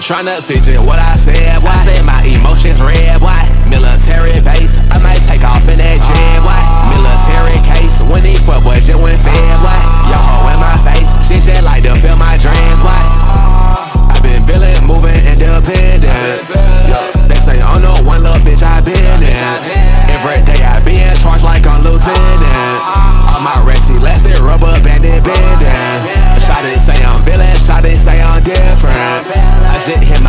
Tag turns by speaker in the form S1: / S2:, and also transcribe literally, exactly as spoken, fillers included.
S1: tryna see just what I said, boy. I said my emotions red, boy. Military base, I might take off in that jet, boy. Military case, when he fuck boy, just went fed, boy. Yo ho in my face, she just like to feel my dreams, boy. I been feeling, moving independent. Yo, they say oh no, one little bitch I been in. Every day I be in charge like I'm lieutenant. All my rest elastic, rubber banded bending. Shawty say I'm villain, Shawty say I'm different. I just hit